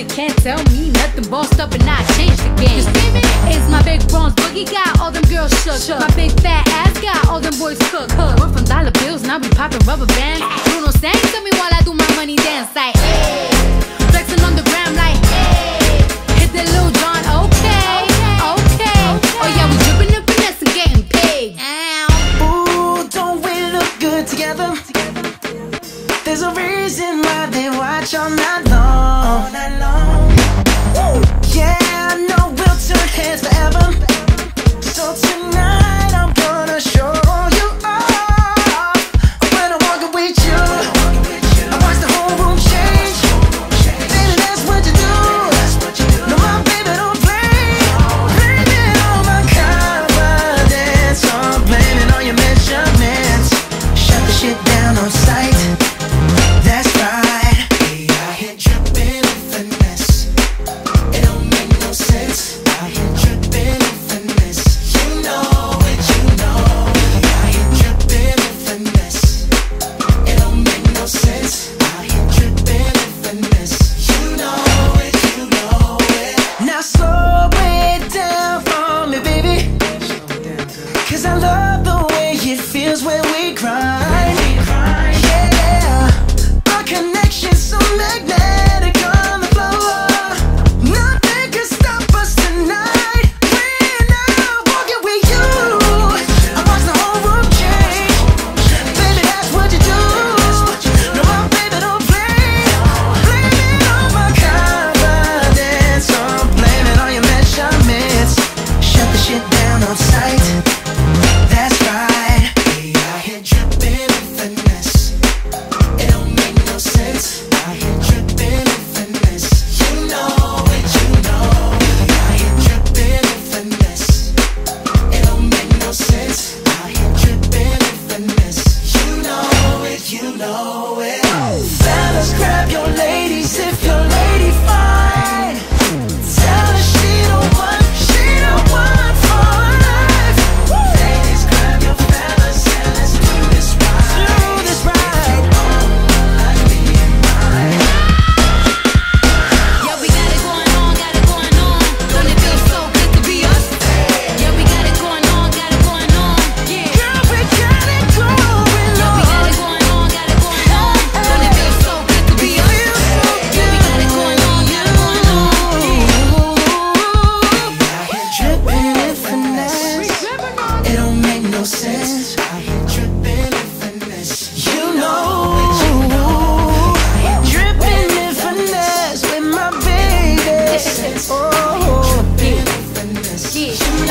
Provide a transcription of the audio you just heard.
can't tell me nothing. Bossed up and I changed the game. It's my big bronze boogie, got all them girls shook. My big fat ass got all them boys cooked. We're from dollar bills, now we poppin' rubber bands. Bruno sang to me while I do my money dance like, hey. Flexing on the gram like, hey. Hit the Lil Jon, okay, okay. Oh yeah, we drippin' and finesse and getting paid. Ooh, don't we look good together? There's a reason why they watch all night long. All night long. Yeah, I know we'll turn heads forever. So tonight I'm gonna show you off. When I'm walking with you, I watch the whole room change. Baby, that's what you do. No, my baby don't play. Blaming on my confidence, or blaming on your measurements. Shut the shit down on sight. That's right. We out here dripping in finesse. It don't make no sense. Out here dripping in finesse. You know it, you know. We out here dripping in finesse. It don't make no sense. Out here dripping in finesse. You know it, you know it. Now slow it down for me, baby. 'Cause I love the way it feels when we grind. Connection's so magnetic on the floor. Nothing can stop us tonight. When I'm walking with you, I watch the whole room change. Baby, that's what you do. No, my baby don't play. Blaming on my confidence, or blaming on your measurements. Shut the shit down on sight. That's right. We out here dripping in finesse. It don't make no sense. Out here dripping in finesse. You know it, you know. Out here dripping in finesse. It don't make no sense. Out here dripping in finesse. You know it, you know it. Fellas, grab your ladies if your lady fine. Tell her she don't want for life. Ladies, grab your fellas and let's do this right. Do this right. Yeah, we got it going on, got it going on. Don't it feel so good to be us? Yeah, we got it going on, got it going on. Yeah, Girl, we got it going on. yeah, we got it going on, got it going on. Don't it feel so good to be us? Yeah, we got it going on, got it going on. Out here dripping in finesse. It don't make no sense. Out here dripping in finesse. You know it, you know. Dripping in finesse with my baby. Oh, dripping in finesse. Yeah.